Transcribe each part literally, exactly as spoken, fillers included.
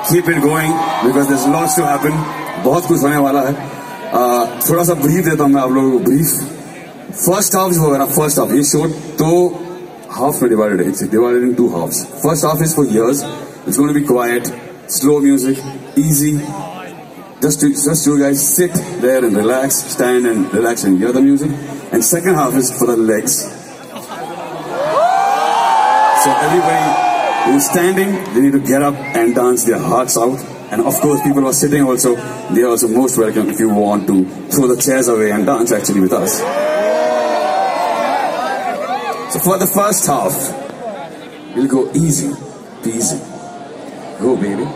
keep it going because there's lots to happen. बहुत कुछ होने वाला है. uh, थोड़ा सा ब्रीफ देता हूँ मैं आप लोगों को. ब्रीफ फर्स्ट हाफ जो होगा ना, फर्स्ट हाफ ये शो तो हाफ में डिवाइडेड है. It's divided into halves. First half is for years. It's going to be quite, slow music, easy. Just to just you guys sit there and relax, stand and relax and hear the music. And second half is for the legs. So everybody who's standing, they need to get up and dance their hearts out. And of course, people who are sitting also, they are also most welcome if you want to throw the chairs away and dance actually with us. So for the first half, we'll go easy, peasy. Go, baby.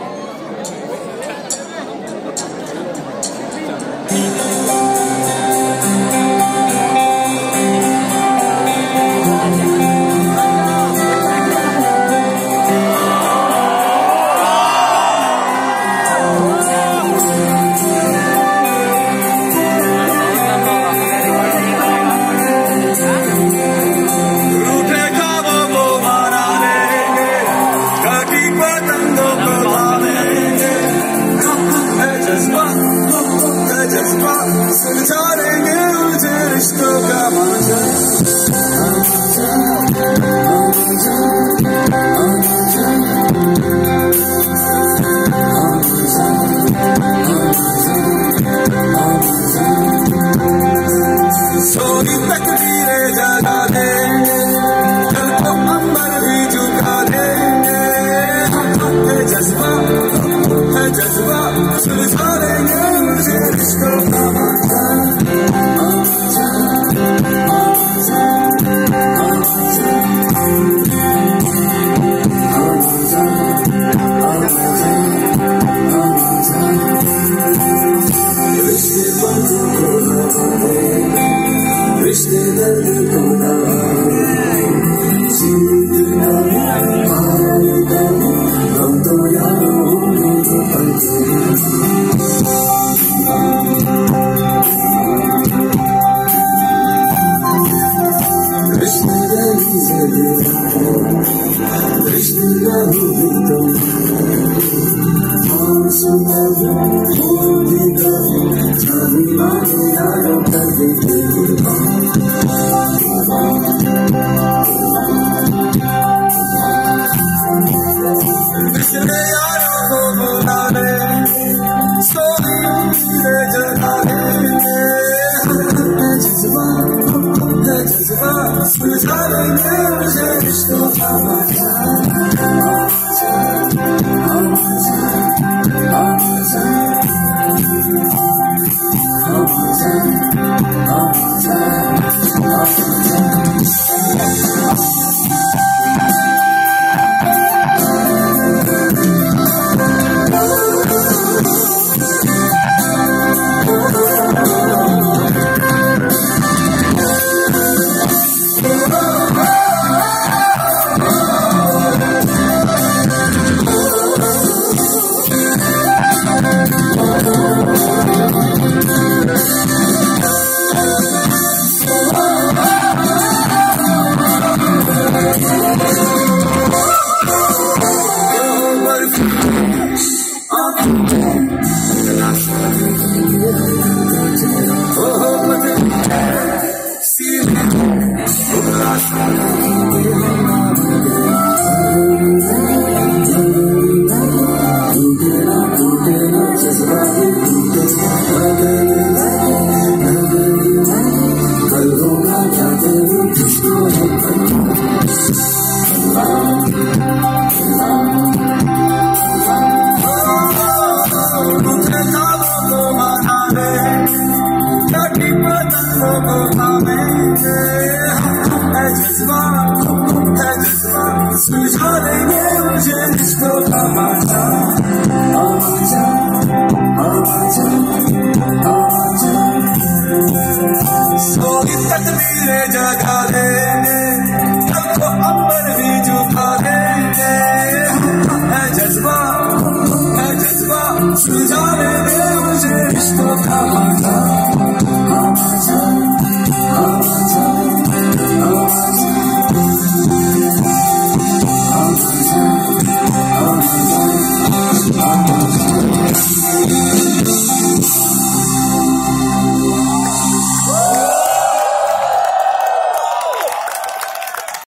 सुझावे दे मुझे रिश्तों का मजा.